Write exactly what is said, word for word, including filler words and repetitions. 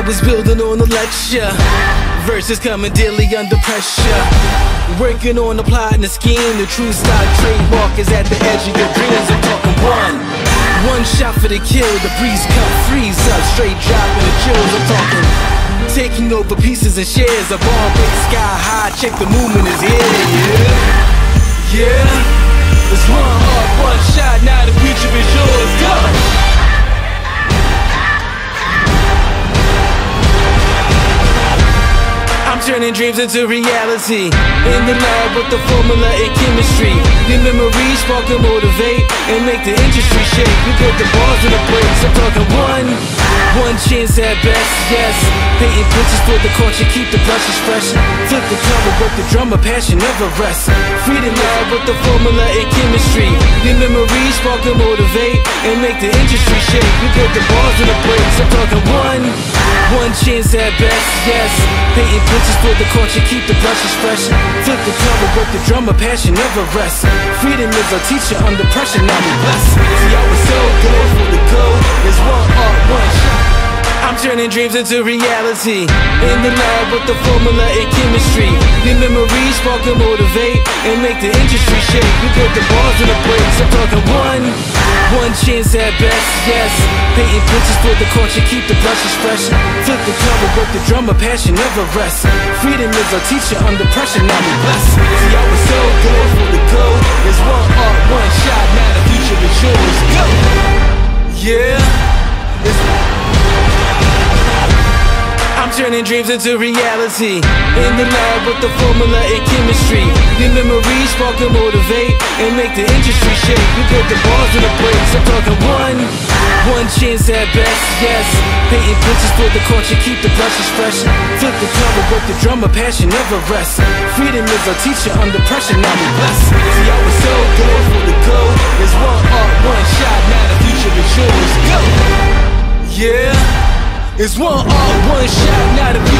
I was building on a lecture, verses coming daily under pressure. Working on the plot and the scheme. The true stock trademark is at the edge of your dreams. I'm talking one One shot for the kill. The breeze cut, freeze up, straight dropping the chills. I'm talking taking over pieces and shares. A bomb big sky high. Check the movement is here. Yeah, yeah. It's one heart, one shot. Now the future is yours. Go! Turning dreams into reality. In the lab with the formula and chemistry. The memories spark and motivate and make the industry shake. We put the bars in the brakes. I'm talking one One chance at best, yes. Painting pictures for the culture, keep the brushes fresh. Flip the cover with the drummer, passion never rests. Freedom lab with the formula and chemistry. The memories spark and motivate and make the industry shake. We put the bars in the brakes. I'm talking one One chance at best, yes. Painting pictures for the culture, keep the brushes fresh. Flip the cover with the drummer, passion never rests. Freedom is our teacher under pressure, now we blessed. See, I was so good for the goal. It's one art, one shot. I'm turning dreams into reality. In the lab with the formula and chemistry. The memories spark and motivate and make the industry shake. We put the bars in the brakes. I'm talking one One chance at best, yes. Painting pictures for the culture, keep the brushes fresh. Flip the cover with the drummer, passion never rests. Freedom is our teacher under pressure, now we blessed. See, I was so good for the goal. It's one art, one shot. Now the future is yours. Go! Yeah, it's I'm turning dreams into reality. In the lab with the formula and chemistry. The memories spark and motivate and make the industry shake. We put the bars in the brakes. I'm talking one One chance at best, yes. Painting pictures for the culture, keep the brushes fresh. Flip the cover with the drummer, passion never rests. Freedom is our teacher under pressure, now we blessed. See, I was so good for the goal. It's one art, one shot. Now the future is yours. Go! Yeah. It's one art, one shot, not a